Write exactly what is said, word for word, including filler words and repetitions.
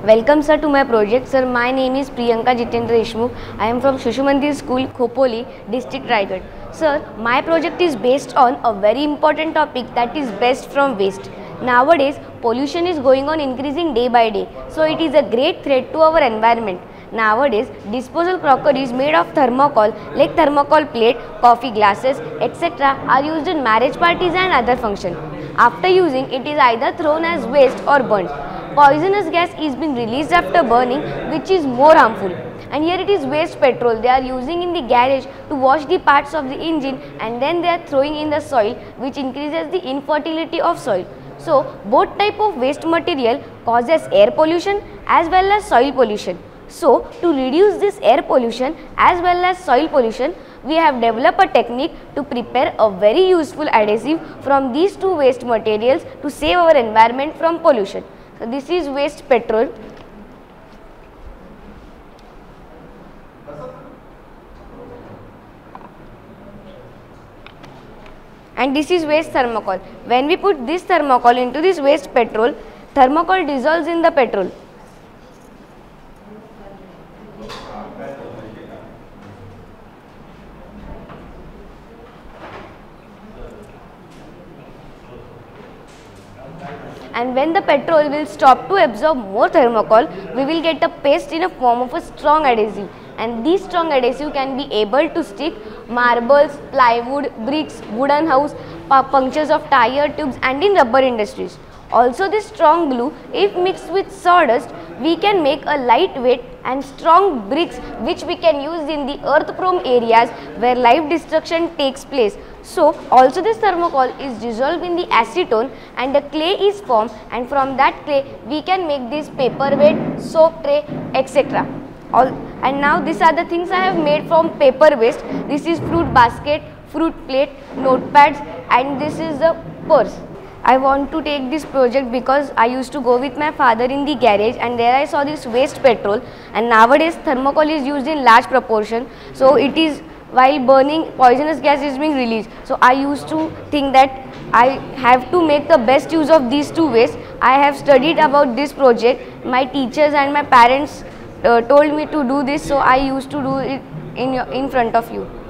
Welcome sir to my project. Sir, my name is Priyanka Jitendra Deshmukh. I am from Shushumandir School, Khopoli, district Raigad. Sir, my project is based on a very important topic, that is best from waste. Nowadays, pollution is going on increasing day by day. So it is a great threat to our environment. Nowadays, disposal crockery is made of thermocol like thermocol plate, coffee glasses, et cetera are used in marriage parties and other functions. After using, it is either thrown as waste or burnt. Poisonous gas is being released after burning, which is more harmful. And here it is waste petrol they are using in the garage to wash the parts of the engine, and then they are throwing in the soil, which increases the infertility of soil. So both type of waste material causes air pollution as well as soil pollution. So to reduce this air pollution as well as soil pollution, we have developed a technique to prepare a very useful adhesive from these two waste materials to save our environment from pollution. So this is waste petrol. And this is waste thermocol. When we put this thermocol into this waste petrol, thermocol dissolves in the petrol. And when the petrol will stop to absorb more thermocol, we will get a paste in a form of a strong adhesive. And this strong adhesive can be able to stick marbles, plywood, bricks, wooden house, punctures of tire tubes and in rubber industries. Also this strong glue, if mixed with sawdust, we can make a lightweight and strong bricks which we can use in the earth prone areas where life destruction takes place. So also this thermocol is dissolved in the acetone and the clay is formed, and from that clay we can make this paperweight, soap tray, et cetera. All, and now these are the things I have made from paper waste. This is fruit basket, fruit plate, notepads, and this is the purse. I want to take this project because I used to go with my father in the garage, and there I saw this waste petrol, and nowadays thermocol is used in large proportion. So it is, while burning, poisonous gas is being released. So I used to think that I have to make the best use of these two ways. I have studied about this project. My teachers and my parents uh, told me to do this, so I used to do it in, your, in front of you.